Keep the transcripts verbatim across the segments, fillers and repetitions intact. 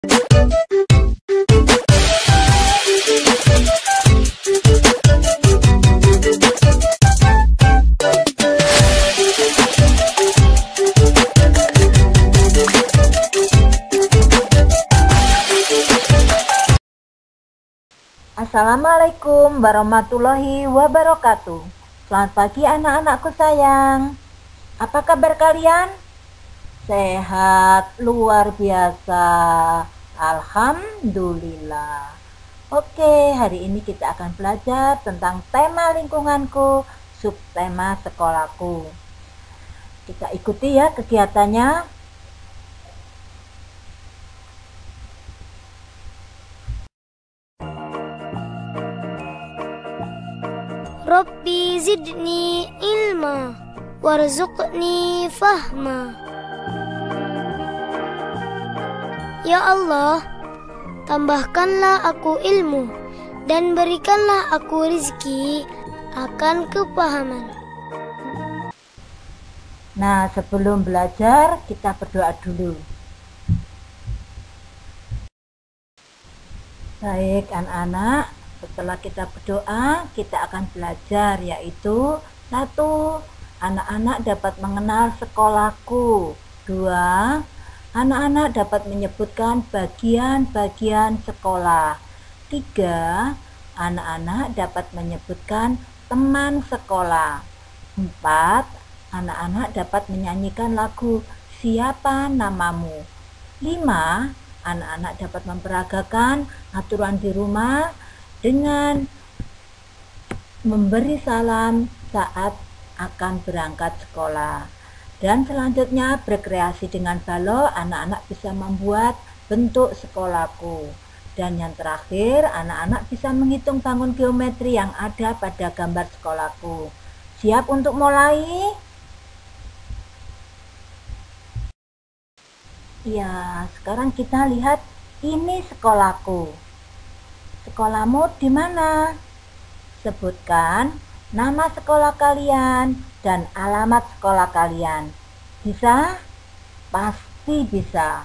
Assalamualaikum warahmatullahi wabarakatuh. Selamat pagi anak-anakku sayang. Apa kabar kalian? Sehat luar biasa. Alhamdulillah. Oke, hari ini kita akan belajar tentang tema lingkunganku, subtema sekolahku. Kita ikuti ya kegiatannya. Rabbi zidni ilma warzuqni fahma. Ya Allah, tambahkanlah aku ilmu dan berikanlah aku rizki akan kepahaman. Nah, sebelum belajar kita berdoa dulu. Baik anak-anak, setelah kita berdoa, kita akan belajar, yaitu satu, anak-anak dapat mengenal sekolahku. Dua, anak-anak dapat menyebutkan bagian-bagian sekolah. Tiga, anak-anak dapat menyebutkan teman sekolah. Empat, anak-anak dapat menyanyikan lagu Siapa Namamu. Lima, anak-anak dapat memperagakan aturan di rumah dengan memberi salam saat akan berangkat sekolah. Dan selanjutnya berkreasi dengan balok, anak-anak bisa membuat bentuk sekolahku. Dan yang terakhir, anak-anak bisa menghitung bangun geometri yang ada pada gambar sekolahku. Siap untuk mulai? Ya, sekarang kita lihat ini sekolahku. Sekolahmu di mana? Sebutkan nama sekolah kalian dan alamat sekolah kalian. Bisa? Pasti bisa.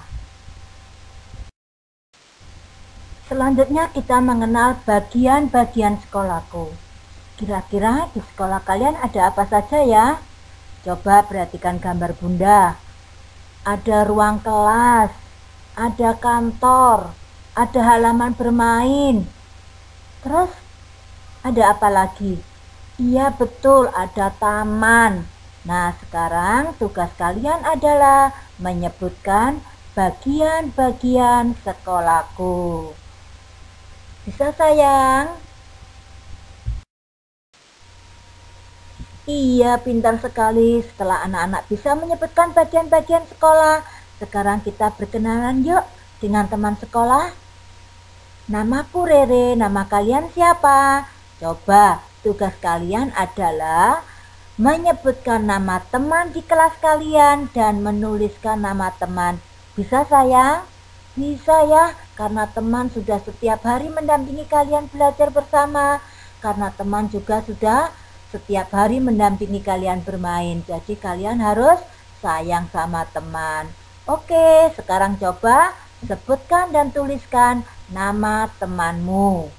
Selanjutnya kita mengenal bagian-bagian sekolahku. Kira-kira di sekolah kalian ada apa saja ya? Coba perhatikan gambar bunda. Ada ruang kelas, ada kantor, ada halaman bermain. Terus ada apa lagi? Iya betul, ada taman. Nah, sekarang tugas kalian adalah menyebutkan bagian-bagian sekolahku. Bisa sayang? Iya, pintar sekali. Setelah anak-anak bisa menyebutkan bagian-bagian sekolah, sekarang kita berkenalan yuk dengan teman sekolah. Namaku Rere, nama kalian siapa? Coba, tugas kalian adalah menyebutkan nama teman di kelas kalian dan menuliskan nama teman. Bisa sayang? Bisa ya, karena teman sudah setiap hari mendampingi kalian belajar bersama. Karena teman juga sudah setiap hari mendampingi kalian bermain. Jadi kalian harus sayang sama teman. Oke, sekarang coba sebutkan dan tuliskan nama temanmu.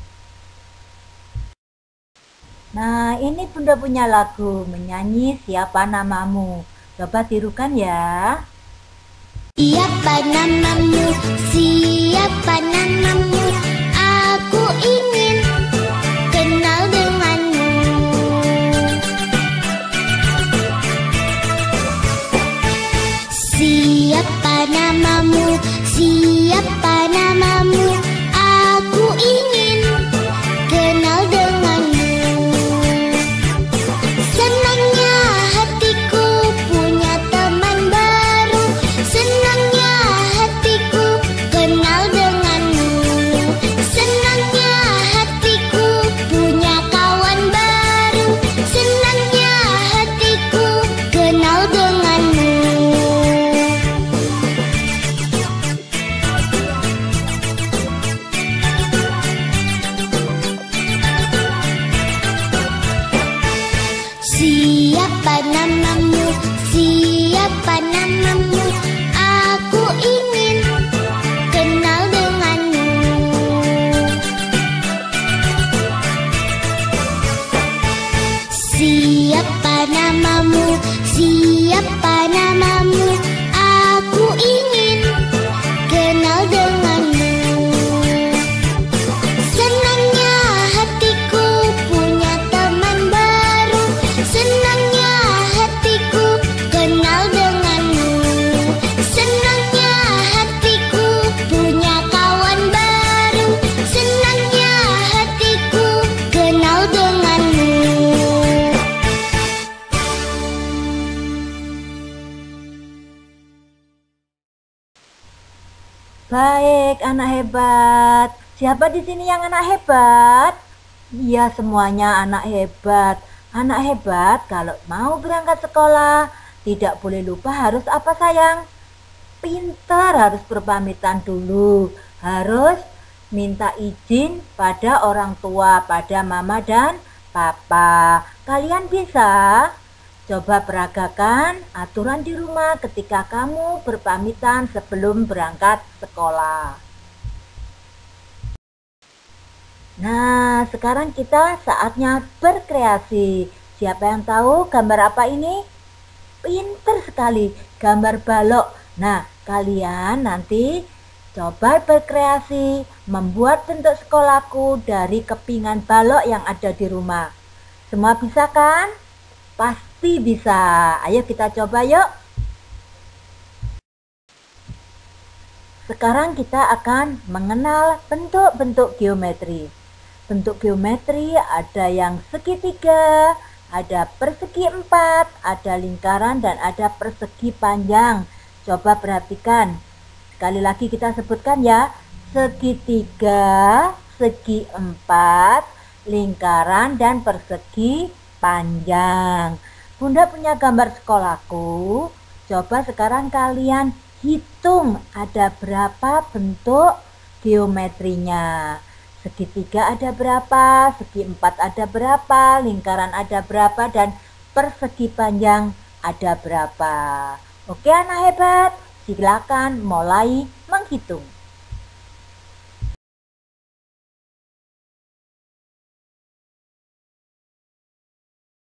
Nah, ini bunda punya lagu menyanyi Siapa Namamu. Coba tirukan ya. Siapa namamu? Siapa namamu? Aku ingin kenal denganmu. Siapa namamu? Siapa namamu? Aku ingin kenal denganmu. Senangnya hatiku punya teman baru. Senangnya hatiku kenal siapa namamu? Aku ingin kenal denganmu. Senangnya hatiku punya teman baru. Senangnya hatiku kenal denganmu. Senangnya hatiku punya kawan baru. Senangnya hatiku kenal denganmu. Baik, anak hebat. Siapa di sini yang anak hebat? Iya, semuanya anak hebat. Anak hebat kalau mau berangkat sekolah, tidak boleh lupa harus apa sayang? Pintar, harus berpamitan dulu. Harus minta izin pada orang tua, pada mama dan papa. Kalian bisa? Coba peragakan aturan di rumah ketika kamu berpamitan sebelum berangkat sekolah. Nah, sekarang kita saatnya berkreasi. Siapa yang tahu gambar apa ini? Pinter sekali, gambar balok. Nah, kalian nanti coba berkreasi membuat bentuk sekolahku dari kepingan balok yang ada di rumah. Semua bisa kan? Pasti bisa. Ayo kita coba yuk. Sekarang kita akan mengenal bentuk-bentuk geometri. Bentuk geometri ada yang segitiga, ada persegi empat, ada lingkaran dan ada persegi panjang. Coba perhatikan. Sekali lagi kita sebutkan ya. Segitiga, segi empat, lingkaran dan persegi panjang. Bunda punya gambar sekolahku. Coba sekarang kalian hitung ada berapa bentuk geometrinya. Segitiga ada berapa, segi empat ada berapa, lingkaran ada berapa, dan persegi panjang ada berapa. Oke anak hebat, silakan mulai menghitung.